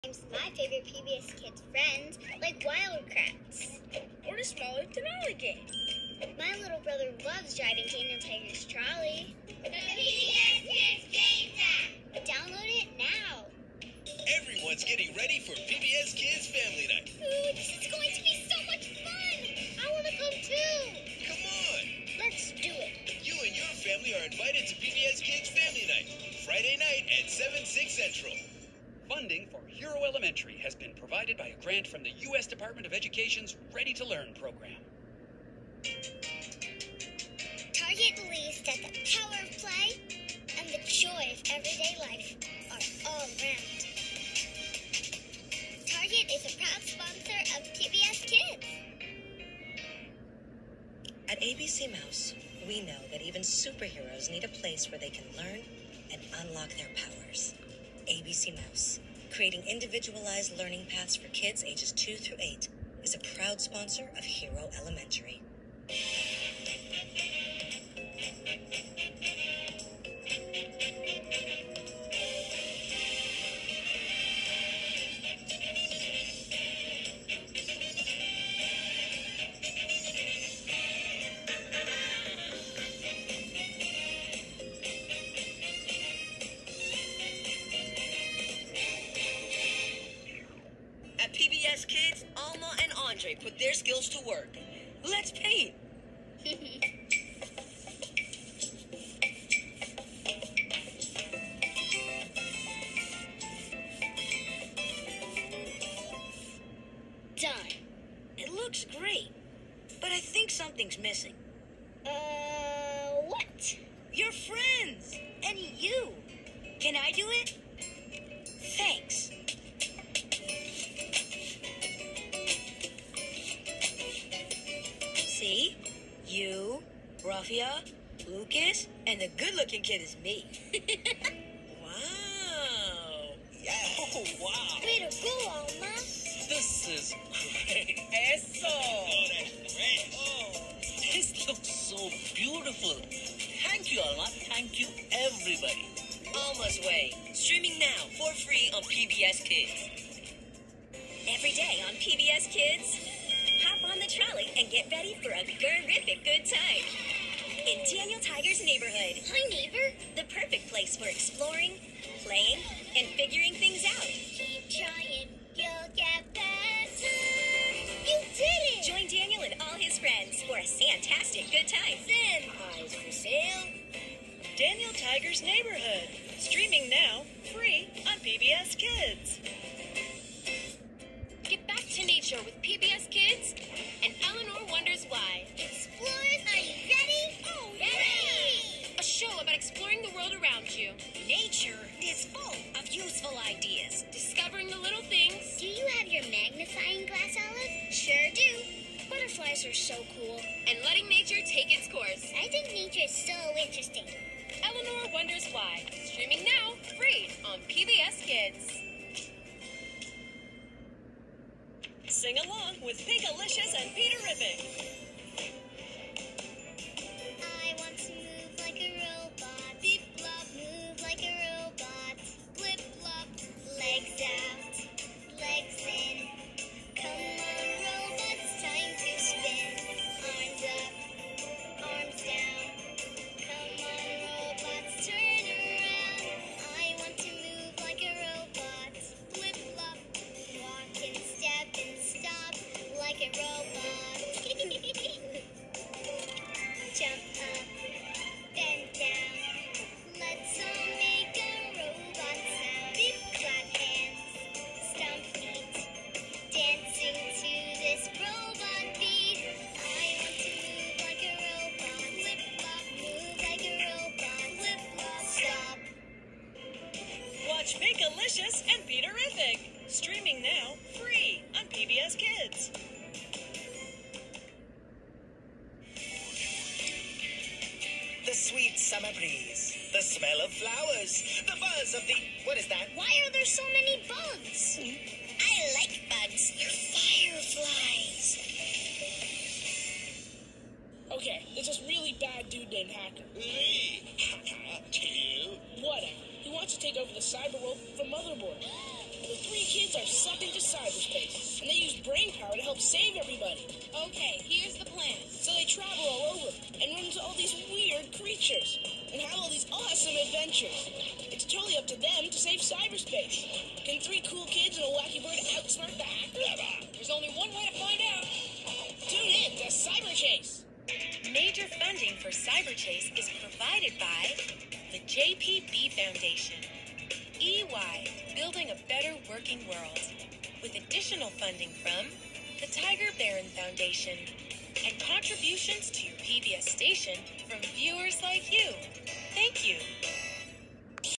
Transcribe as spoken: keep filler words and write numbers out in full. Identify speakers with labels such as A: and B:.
A: My favorite P B S Kids friends like wildcats.
B: Or a smaller Denali game.
A: My little brother loves driving Daniel Tiger's trolley.
C: The P B S Kids Games app!
A: Download it now.
D: Everyone's getting ready for P B S Kids Family Night.
A: Ooh, this is going to be so much fun. I want to come too.
D: Come on.
A: Let's do it.
D: You and your family are invited to P B S Kids Family Night, Friday night at seven, six Central.
E: Funding for Hero Elementary has been provided by a grant from the U S Department of Education's Ready to Learn program.
A: Target believes that the power of play and the joy of everyday life are all around. Target is a proud sponsor of P B S Kids.
F: At A B C Mouse, we know that even superheroes need a place where they can learn and unlock their powers. A B C Mouse, creating individualized learning paths for kids ages two through eight, is a proud sponsor of Hero Elementary.
G: At P B S Kids, Alma and Andre put their skills to work. Let's paint.
B: Done. It looks great, but I think something's missing.
A: Uh, what?
B: Your friends and you. Can I do it? Thanks. See? You, Raffia, Lucas, and the good-looking kid is me.
G: Wow.
D: Yeah. Oh, wow.
A: Way to go, Alma.
D: This is great.
G: Eso.
D: Oh, that's great.
G: Oh.
H: This looks so beautiful. Thank you, Alma. Thank you, everybody.
G: Alma's Way. Streaming now for free on P B S Kids.
I: Every day on P B S Kids, hop on the trolley and get ready for a terrific good time. In Daniel Tiger's neighborhood.
A: Hi, neighbor.
I: The perfect place for exploring, playing, and figuring things out.
A: Keep trying, you'll get better. You did it.
I: Join Daniel and all his friends for a fantastic good time.
B: Then, eyes for sale. Daniel Tiger's Neighborhood. Streaming now, free on P B S Kids.
J: Get back to nature with P B S Kids, and Eleanor wonders why.
A: Explorers, are you ready?
J: Oh, ready! A show about exploring the world around you,
I: Nature is full of useful ideas.
J: discovering the little things,
A: Do you have your magnifying glass, Olive?
J: sure do, butterflies are so cool, and letting nature take its course.
A: I think nature is so interesting.
J: Eleanor wonders why. Streaming now, free on P B S Kids.
G: Sing along with Pinkalicious and Peterific.
A: I want to move like a robot. Beep blop, move like a robot. Flip flop, legs out, legs in. Come on, robots, time to spin. Arms up, arms down. Come on, robots, turn around. I want to move like a robot. Flip flop, walk and step and stop like a robot. Jump up, bend down. Let's all make a robot sound. Beep, clap hands, stomp feet, dancing to this robot beat. I want to move like a robot. Flip flop, move like a robot. Flip flop, stop.
G: Watch Pinkalicious and Peterific. Streaming now, free on P B S Kids.
H: The sweet summer breeze, the smell of flowers, the buzz of the... What is that?
A: Why are there so many bugs? I like bugs. They're fireflies.
B: Okay, there's this really bad dude named Hacker.
D: Hey, you.
B: Whatever. He wants to take over the cyber world from Motherboard. The three kids are
K: cyberspace, and they use brain power to help save everybody.
J: Okay, here's the plan.
K: So they travel all over and run into all these weird creatures and have all these awesome adventures. It's totally up to them to save cyberspace. Can three cool kids and a wacky bird outsmart the hacker?
J: There's only one way to find out.
K: Tune in to Cyber Chase.
G: Major funding for Cyber Chase is provided by the J P B Foundation, E Y, Building a Better Working World, with additional funding from the Tiger Barron Foundation, and contributions to your P B S station from viewers like you. Thank you.